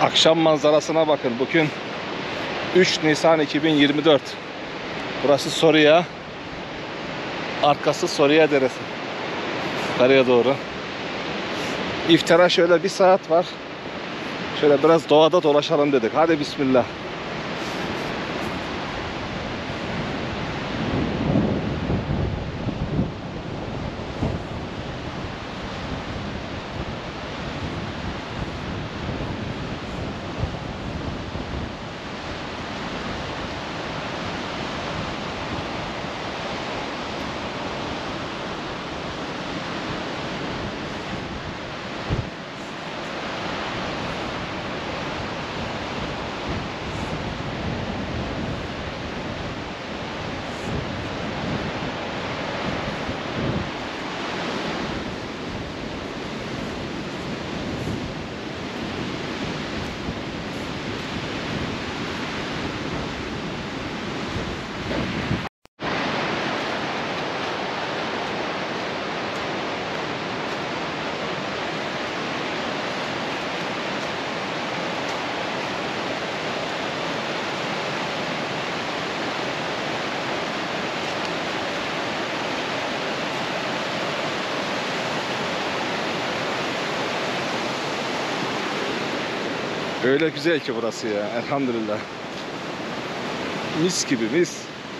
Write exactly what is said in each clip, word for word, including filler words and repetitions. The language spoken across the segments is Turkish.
Akşam manzarasına bakın. Bugün üç Nisan iki bin yirmi dört. Burası Soriya. Arkası Soriya Deresi. Yukarıya doğru. İftara şöyle bir saat var. Şöyle biraz doğada dolaşalım dedik. Hadi bismillah. Öyle güzel ki burası ya, elhamdülillah. Mis gibi, mis.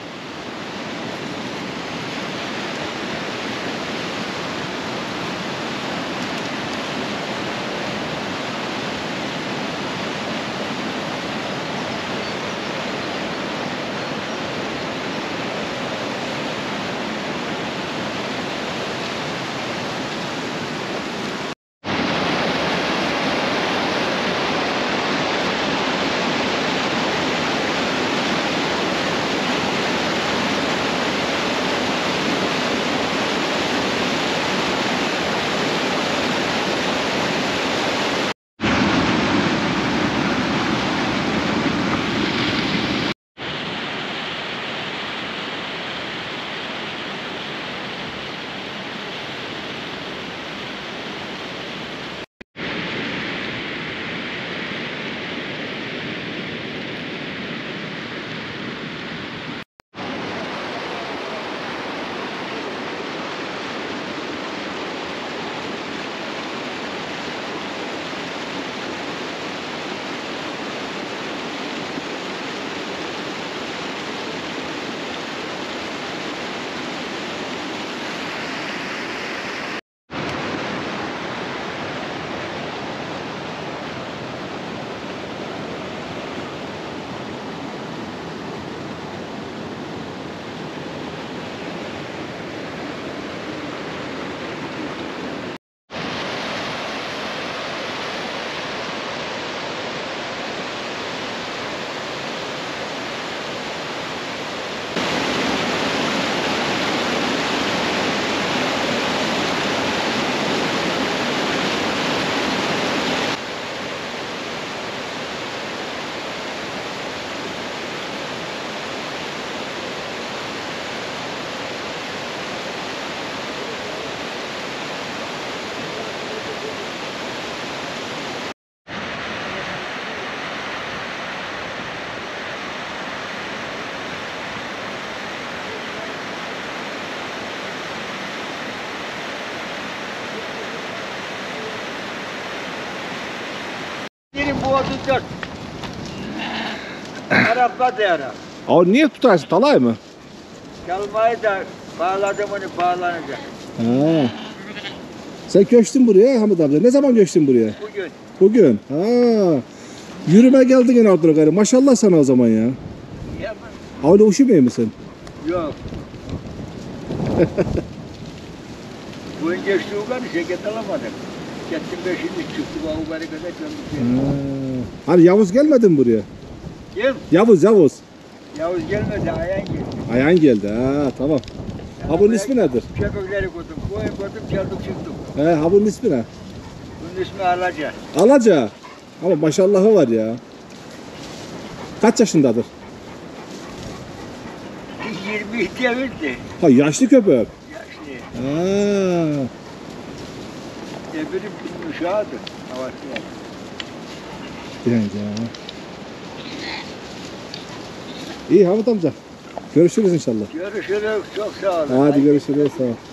Bu tutacak. Arapla değer. O niye tutarsın? Talay mı? Çalmayı da bağladım onu bağlanacak. Ha. Sen göçtün buraya Hamit amca. Ne zaman göçtün buraya? Bugün. Bugün. Ha. Yürüme geldin gene Abdülkadir. Maşallah sana o zaman ya. Yapma. Öyle üşümüyor musun? Yok. Bu önce geçti o kadar şeket alamadık. Gittim beşinci çıktı bu kadar kadar gömdük. Hani Yavuz gelmedi mi buraya? Gel. Yavuz Yavuz. Yavuz gelmedi ayağın geldi. Ayağın geldi. Ha tamam. Ha bunun ismi nedir? Köpekleri koydum. Koyun koydum geldim çıktım. He ha bunun ismi ne? Bunun ismi Alaca. Alaca. Ama maşallahı var ya. Kaç yaşındadır? yirmi iki devirdi. Ha yaşlı köpek. Yaşlı. Ha. Öbürü uşağıdır. Havası var. Diyence. İyi Hamit amca. Görüşürüz inşallah. Görüşürüz. Çok sağ olun. Hadi görüşürüz. Sağ ol.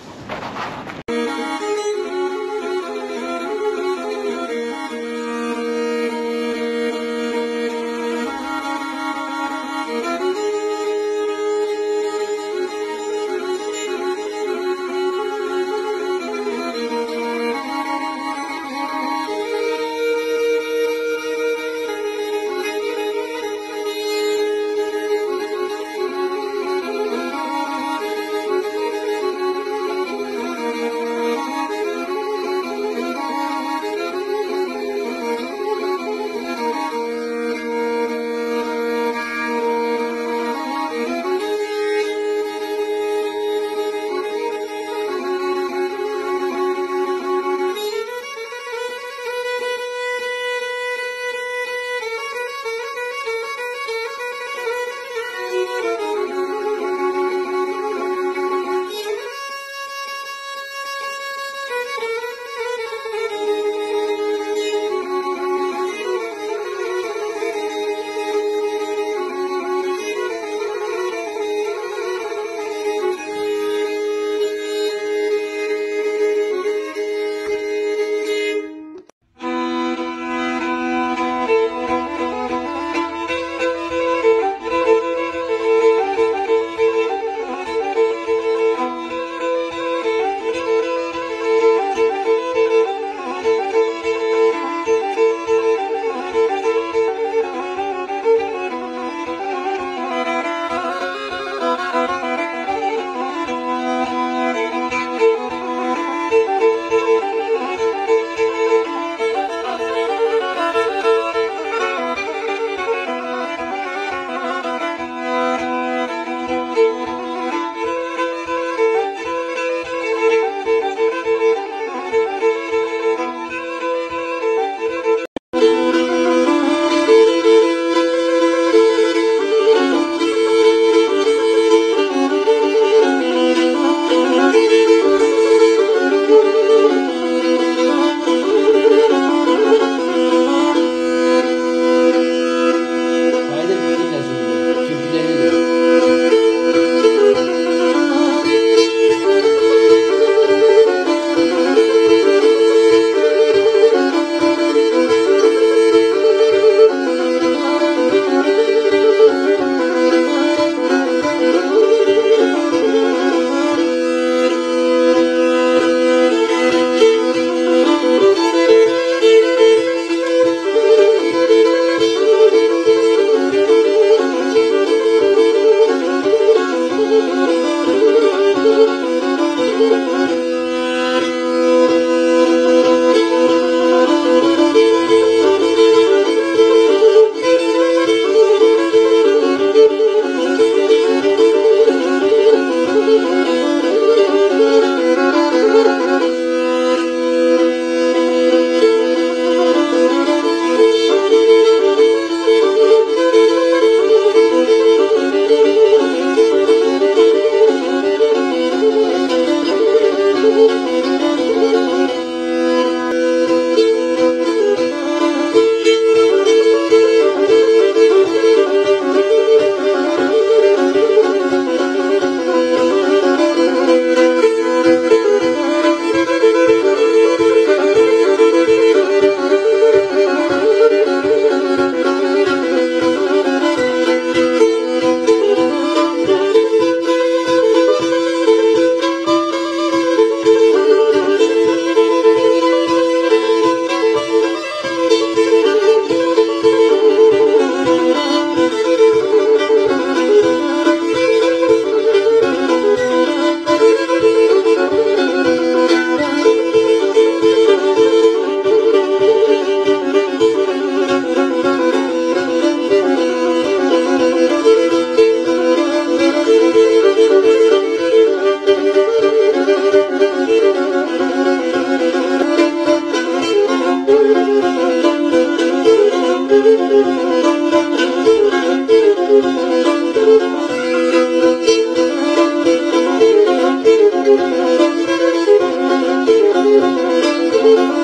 Thank you.